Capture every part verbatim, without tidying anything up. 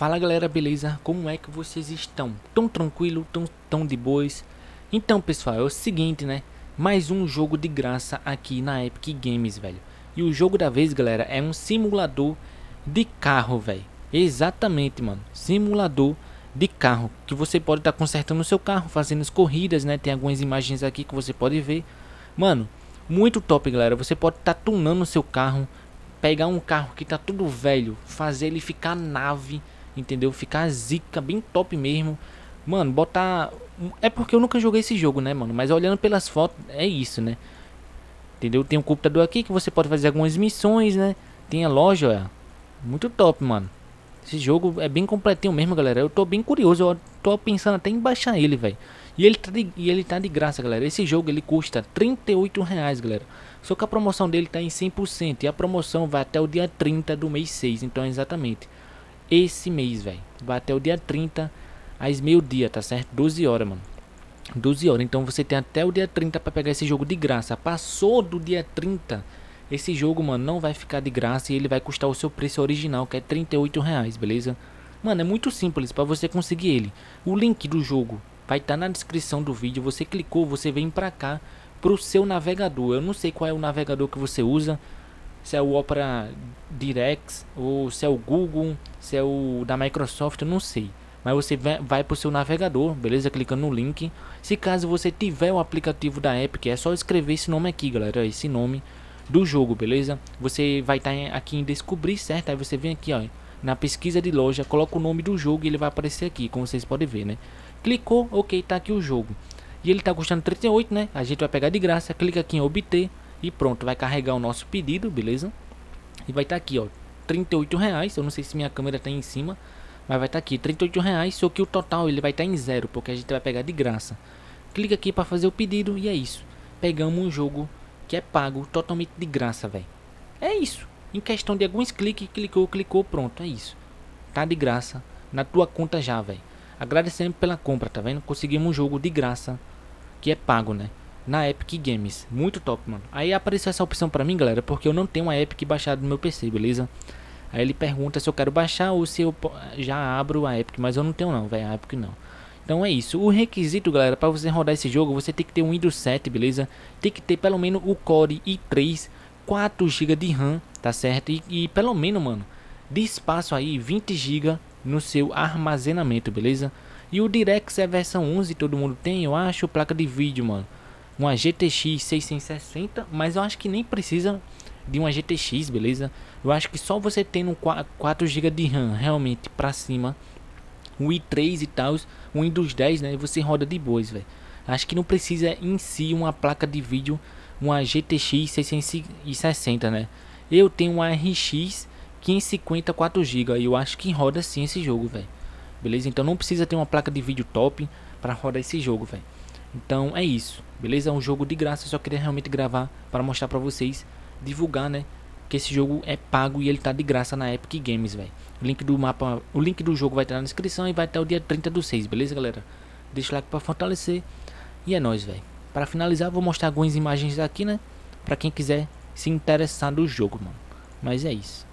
Fala galera, beleza? Como é que vocês estão? Tão tranquilo? Tão, tão de boas? Então pessoal, é o seguinte, né? Mais um jogo de graça aqui na Epic Games, velho. E o jogo da vez, galera, é um simulador de carro, velho. Exatamente, mano. Simulador de carro. Que você pode estar tá consertando o seu carro, fazendo as corridas, né? Tem algumas imagens aqui que você pode ver. Mano, muito top, galera. Você pode estar tá tunando o seu carro. Pegar um carro que tá tudo velho, fazer ele ficar nave, entendeu? Ficar zica, bem top mesmo. Mano, botar... É porque eu nunca joguei esse jogo, né, mano? Mas olhando pelas fotos, é isso, né? Entendeu? Tem um computador aqui que você pode fazer algumas missões, né? Tem a loja, olha. Muito top, mano. Esse jogo é bem completinho mesmo, galera. Eu tô bem curioso, eu tô pensando até em baixar ele, velho. E ele, tá de, e ele tá de graça, galera. Esse jogo, ele custa trinta e oito reais, galera. Só que a promoção dele tá em cem por cento. E a promoção vai até o dia trinta do mês seis. Então, exatamente esse mês, velho. Vai até o dia trinta, às meio-dia, tá certo? doze horas, mano. doze horas. Então, você tem até o dia trinta pra pegar esse jogo de graça. Passou do dia trinta, esse jogo, mano, não vai ficar de graça. E ele vai custar o seu preço original, que é trinta e oito reais, beleza? Mano, é muito simples pra você conseguir ele. O link do jogo vai estar na descrição do vídeo. Você clicou, você vem pra cá, pro seu navegador. Eu não sei qual é o navegador que você usa, se é o Opera Direct ou se é o Google, se é o da Microsoft, eu não sei. Mas você vai pro seu navegador, beleza? Clicando no link. Se caso você tiver o aplicativo da Epic, é só escrever esse nome aqui, galera, esse nome do jogo, beleza? Você vai estar aqui em descobrir, certo? Aí você vem aqui, ó, na pesquisa de loja, coloca o nome do jogo e ele vai aparecer aqui, como vocês podem ver, né? Clicou, ok, tá aqui o jogo. E ele tá custando trinta e oito, né? A gente vai pegar de graça, clica aqui em obter e pronto, vai carregar o nosso pedido, beleza? E vai estar tá aqui, ó, trinta e oito reais. Eu não sei se minha câmera tá em cima, mas vai estar tá aqui, trinta e oito reais. Só que o total ele vai estar tá em zero, porque a gente vai pegar de graça. Clica aqui para fazer o pedido e é isso. Pegamos um jogo que é pago, totalmente de graça, velho. É isso. Em questão de alguns cliques, clicou, clicou, pronto, é isso. Tá de graça na tua conta já, velho. Agradecendo pela compra, tá vendo? Conseguimos um jogo de graça que é pago, né? Na Epic Games. Muito top, mano. Aí apareceu essa opção pra mim, galera, porque eu não tenho a Epic baixada no meu P C, beleza? Aí ele pergunta se eu quero baixar ou se eu já abro a Epic, mas eu não tenho não, velho, a Epic não. Então é isso. O requisito, galera, para você rodar esse jogo, você tem que ter um Windows sete, beleza? Tem que ter pelo menos o Core i três, quatro gigas de RAM, tá certo? E, e pelo menos, mano, de espaço aí, vinte gigas no seu armazenamento, beleza? E o DirectX é versão onze, todo mundo tem, eu acho. Placa de vídeo, mano, uma G T X seiscentos e sessenta, mas eu acho que nem precisa de uma G T X, beleza? Eu acho que só você tendo quatro gigas de RAM realmente pra cima, o i três e tal, o Windows dez, né, você roda de boas, velho. Acho que não precisa em si uma placa de vídeo, uma G T X seiscentos e sessenta, né? Eu tenho uma R X quinhentos e cinquenta, quatro gigas e eu acho que roda sim esse jogo, velho. Beleza? Então não precisa ter uma placa de vídeo top para rodar esse jogo, velho. Então é isso, beleza? É um jogo de graça, eu só queria realmente gravar para mostrar para vocês, divulgar, né, que esse jogo é pago e ele tá de graça na Epic Games, velho. O link do mapa, o link do jogo vai estar na descrição e vai até o dia trinta do seis, beleza, galera? Deixa o like para fortalecer e é nóis, velho. Para finalizar, vou mostrar algumas imagens aqui, né, para quem quiser se interessar do jogo, mano. Mas é isso.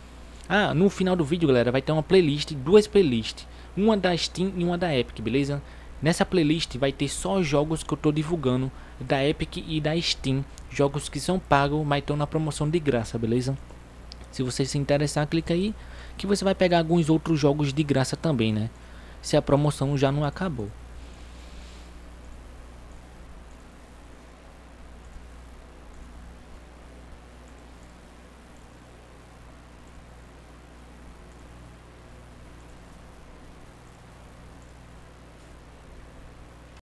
Ah, no final do vídeo, galera, vai ter uma playlist, duas playlists, uma da Steam e uma da Epic, beleza? Nessa playlist vai ter só jogos que eu tô divulgando da Epic e da Steam, jogos que são pagos, mas estão na promoção de graça, beleza? Se você se interessar, clica aí que você vai pegar alguns outros jogos de graça também, né? Se a promoção já não acabou.